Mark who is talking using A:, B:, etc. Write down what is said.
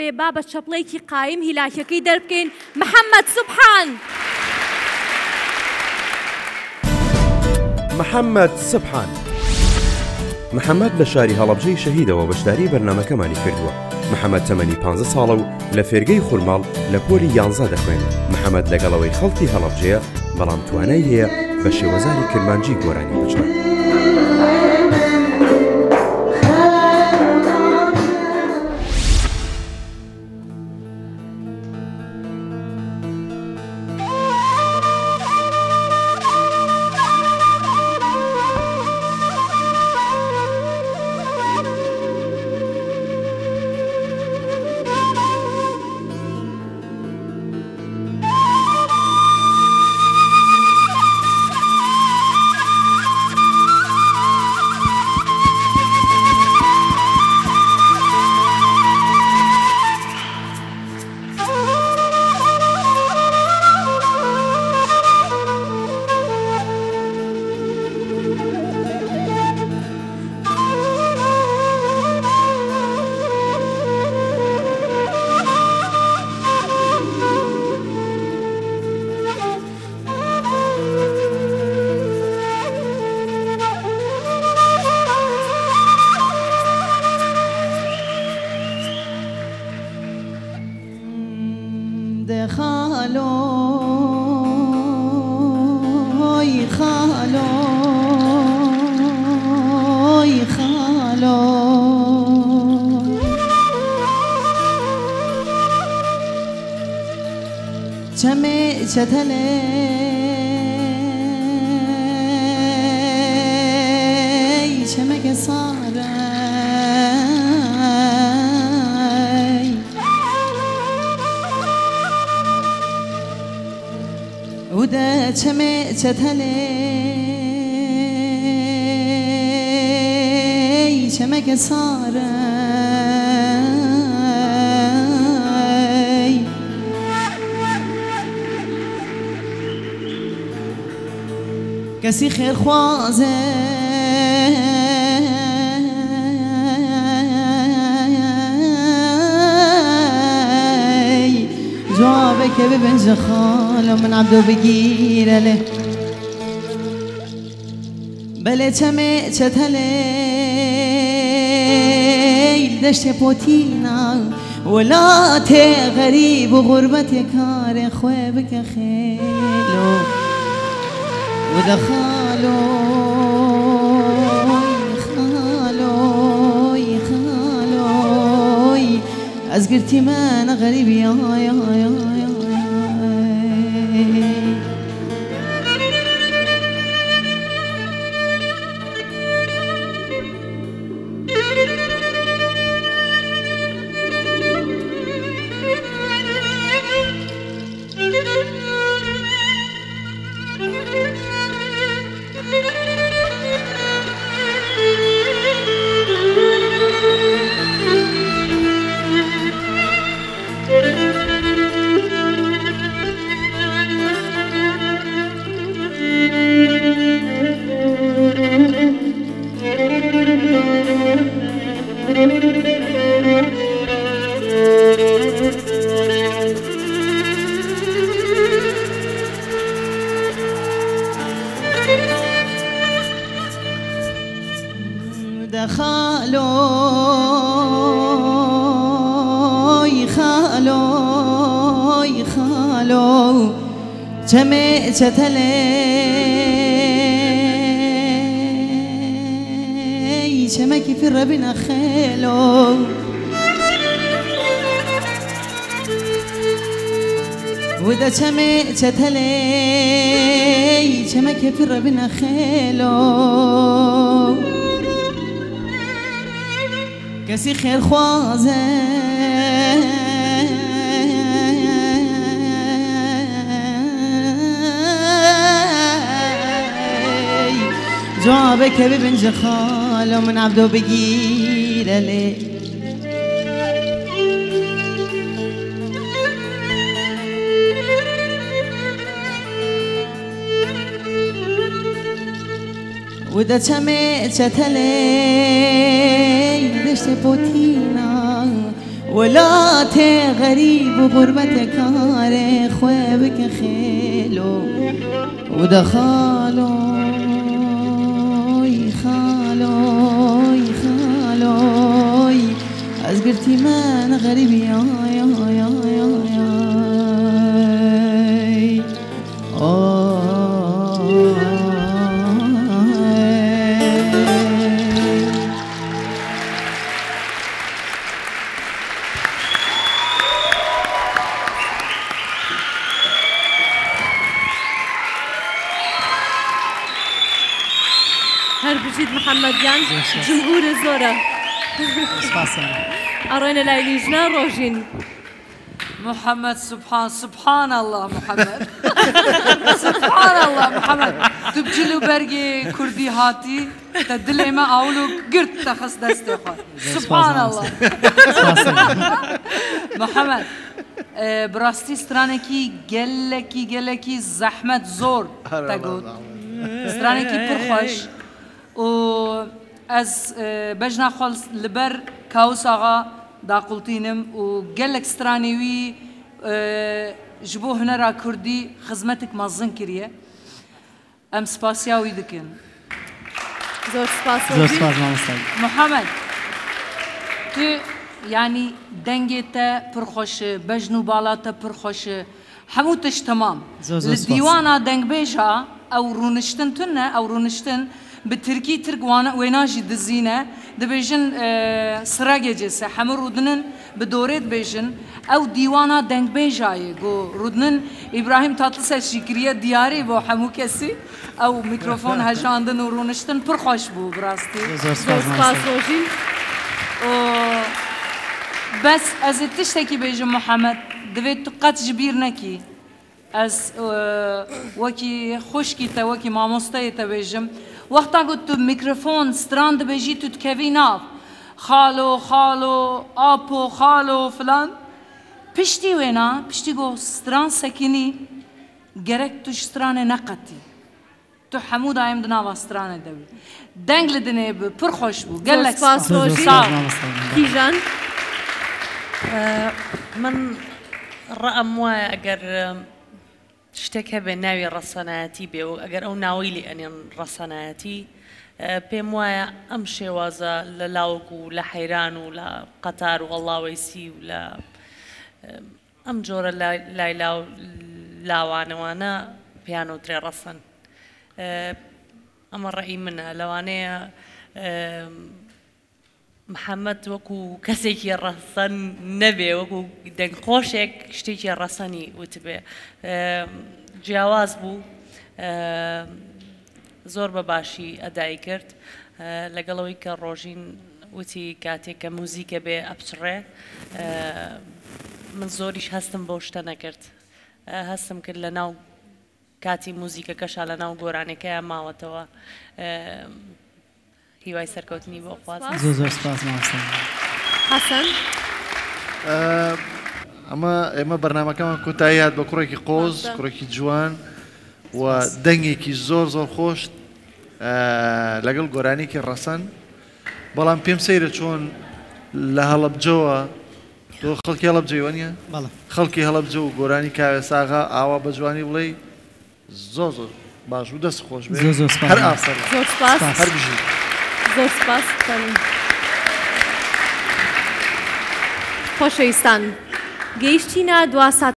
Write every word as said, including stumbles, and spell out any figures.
A: بێ با بە چەپڵێکی قایم هیلاکەکەی دەربکەین. محەممەد سوبحان.
B: محەممەد سوبحان محەممەد لە شاری هەڵەبجەی شەهیدەوە بەشداری بەرنامەکەمانی کردووە. محەممەد تەمەنی پانزە ساڵە و لە فێرگەی خورماڵ لە پۆلی یانزە دەخوێنێت. محەممەد لەگەڵەوەی خەڵکی هەڵەبجەیە بەڵام توانای هەیە بە شێوەزاری کرمانجی گۆرانی بچێت.
C: خالوی خالوی خالو چمه چتله چمه که ساره وده چمه چتله چمه که ساره کسی خیر خوازه جوابه که ببنج خالو من عبدو بگیره له بله چمه چتله دشت پوتینا ولات غریب و غربت کار خواه بک خیلو وده خالوی خالوی خالوی از گرتی من غریبی آی آی آی آی خالوی خالوی خالو چمه چتله چمه کی فی ربنا خیلو وده چمه چتله چمه کی فی ربنا خیلو کسی خیر خوازه جوابه که ببنج خالو من عبدو بگیره له وده چمه چتله دشت پوتینا ولا تي غريب وغربتك كاره خوي بك خيلو ودخالو خالو خالو أزقرتي من غريب يا يا يا يا يا
A: هر بجید محمد جان جمهور زوره أروينا لايليجنا روجين
D: محمد سبحان سبحان الله محمد سبحان الله محمد تبجلو برقي كردي هاتي تدلي ما أولو قرت تخص دستي خال سبحان الله محمد براستي سترانكي جلكي جلكي زحمة زور تقول سترانكي برخوش و از بجنا خالص لبر كاوس آغا دا قلتينم و قلك سترانيوي جبو هنرا كردي خدمتك مزن كريه ام سباسياوي دكن
A: زور سباس
E: زور سباس مامستاي
D: محمد تو يعني دنجتا برخوش بجنو بالاتا برخوش حموتش تمام الديوانا دنج بيجا او رونشتن تنه او رونشتن بالتركي ترك وانا ويناجي دزينه دبيجن سراجي جسه حمر رودنن بدوريت بيجن او ديوانا دنگ بيجاي جو رودنن ابراهيم تاتلس شكريه دياري بو حمو كسي او ميكروفون هجاندن ورونشتن پر خوش بو براستي
A: سپاس روجين
D: بس از تشتكي بيجن محمد دبيت قد جبير نكي از وكي خشكي تا وكي ماموستاي تا بيجم وقتا قلت ميكروفون ستراند بيجي تتكفي ناف خالو خالو ابو خالو فلان بشتي وينا بشتي قو ستران سكيني جرك توش ستران نقتي تو حمود عيم دناوا ستران دوي دنگل دني برخوش بو قال لك
A: سباس روجي كيجان
F: من رأم واي اگر شتێک هەبێ ناوی ڕەسەنایەتی بێ و ئەگەر ئەو ناوی لێ ئەنێن ڕەسەنایەتی پێم وایە ئەم شێوازە لە لاوک و لە حەیران و لە قەتار و ئەڵاوەیسی و لە ئەم جۆرە لای لاوانەوانە پیانۆترێ ڕەسەن ئەمە ڕێی منە لەوانەیە محەممەد وەکو کەسێکی ڕەسەن نەبێ وەکو دەنگخۆشێک شتێکی ڕەسەنی وتبێ جیاواز بوو زۆر بە باشی ئەدای کرد لەگەڵەوەی کە ڕۆژین وتی کاتێک کە موزیکە بێ ئەپچڕێ من زۆریش هەستم بۆ شتە نەکرد هەستم کرد لە ناو کاتی موزیکەکەشا لە ناو گۆرانەکەیە ماوەتەوە هیوای سەرکەوتنی بۆ خوازم
E: زۆر زۆر سپاس مامۆستا
A: حەسەن
G: ئەمە ئێمە بەرنامەکەمان کۆتایی هات بە کوڕێکی قۆز کوڕێکی جوان و دەنگێکی زۆر زۆر خۆش لەگەڵ گۆرانێکی ڕەسەن بەڵام پێم سەیرە چۆن لە هەڵەبجەوە تۆ خەڵکی هەڵەبجەی وەنیە خەڵکی هەڵەبجە و گۆرانی کاوێ ساغا ئاوا بە جوانی بڵێ زۆر زۆر باش و دەست خۆش بێ هەر ئاسەر
A: زۆر سپاس
G: هەر بژی
A: زۆر سپاس خۆشەویستان گەیشتینە دوا سات